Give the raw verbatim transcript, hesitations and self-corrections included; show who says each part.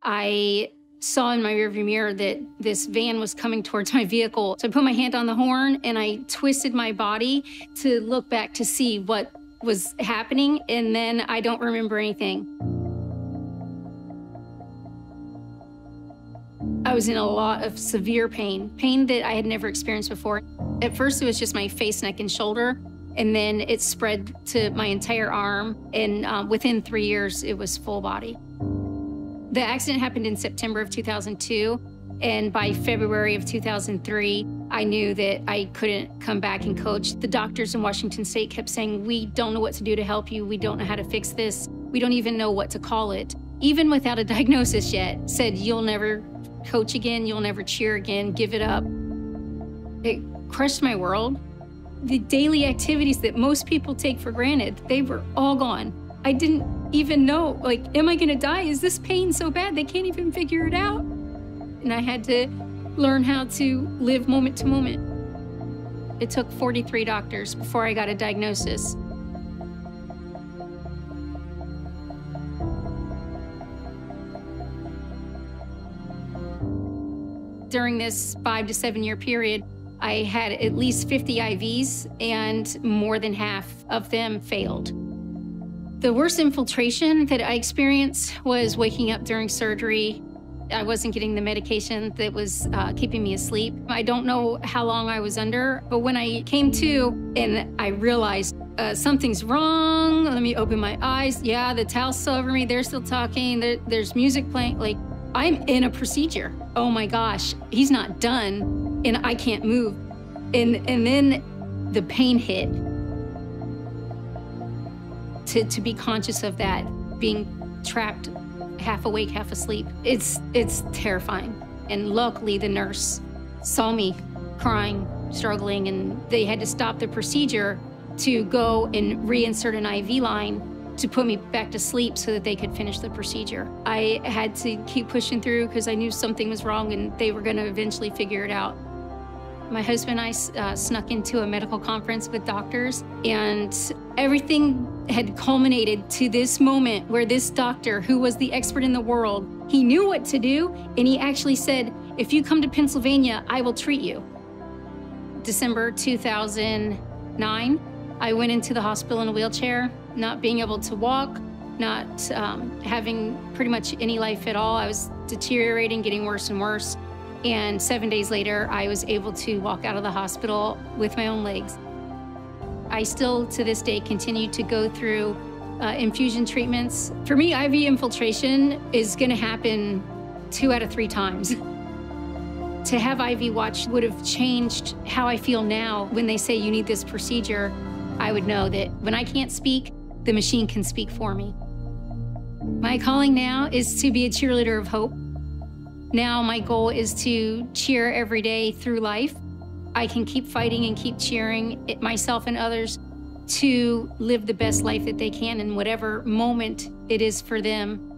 Speaker 1: I saw in my rearview mirror that this van was coming towards my vehicle. So I put my hand on the horn and I twisted my body to look back to see what was happening, and then I don't remember anything. I was in a lot of severe pain, pain that I had never experienced before. At first, it was just my face, neck, and shoulder, and then it spread to my entire arm, and um, within three years, it was full body. The accident happened in September of two thousand two, and by February of two thousand three, I knew that I couldn't come back and coach. The doctors in Washington State kept saying, we don't know what to do to help you. We don't know how to fix this. We don't even know what to call it. Even without a diagnosis yet, said, you'll never coach again, you'll never cheer again, give it up. It crushed my world. The daily activities that most people take for granted, they were all gone. I didn't even know, like, am I gonna die? Is this pain so bad they can't even figure it out? And I had to learn how to live moment to moment. It took forty-three doctors before I got a diagnosis. During this five to seven year period, I had at least fifty I Vs, and more than half of them failed. The worst infiltration that I experienced was waking up during surgery. I wasn't getting the medication that was uh, keeping me asleep. I don't know how long I was under, but when I came to and I realized uh, something's wrong, let me open my eyes. Yeah, the towel's still over me. They're still talking. There, there's music playing. Like, I'm in a procedure. Oh my gosh, he's not done, and I can't move. And, and then the pain hit. To, to be conscious of that, being trapped, half awake, half asleep, it's, it's terrifying. And luckily, the nurse saw me crying, struggling, and they had to stop the procedure to go and reinsert an I V line to put me back to sleep so that they could finish the procedure. I had to keep pushing through because I knew something was wrong and they were gonna eventually figure it out. My husband and I uh, snuck into a medical conference with doctors, and everything had culminated to this moment where this doctor, who was the expert in the world, he knew what to do, and he actually said, if you come to Pennsylvania, I will treat you. December two thousand nine, I went into the hospital in a wheelchair, not being able to walk, not um, having pretty much any life at all. I was deteriorating, getting worse and worse. And seven days later, I was able to walk out of the hospital with my own legs. I still, to this day, continue to go through uh, infusion treatments. For me, I V infiltration is gonna happen two out of three times. To have I V watch would have changed how I feel now. When they say you need this procedure, I would know that when I can't speak, the machine can speak for me. My calling now is to be a cheerleader of hope. Now my goal is to cheer every day through life. I can keep fighting and keep cheering it, myself and others to live the best life that they can in whatever moment it is for them.